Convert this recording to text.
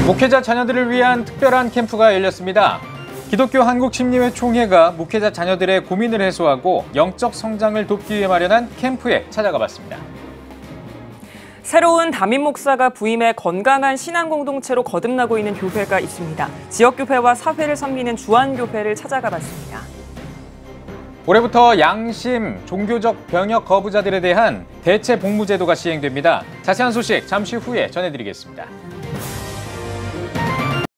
목회자 자녀들을 위한 특별한 캠프가 열렸습니다. 기독교 한국심리회 총회가 목회자 자녀들의 고민을 해소하고 영적 성장을 돕기 위해 마련한 캠프에 찾아가 봤습니다. 새로운 담임 목사가 부임해 건강한 신앙 공동체로 거듭나고 있는 교회가 있습니다. 지역교회와 사회를 섬기는 주안교회를 찾아가 봤습니다. 올해부터 양심, 종교적 병역 거부자들에 대한 대체 복무제도가 시행됩니다. 자세한 소식 잠시 후에 전해드리겠습니다.